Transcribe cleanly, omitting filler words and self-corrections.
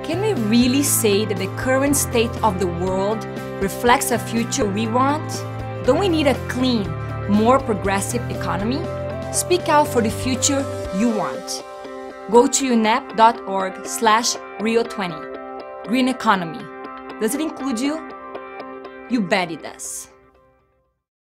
Can we really say that the current state of the world reflects a future we want? Don't we need a clean, more progressive economy? Speak out for the future you want. Go to unep.org/RIO+20. Green economy. Does it include you? You bet it does.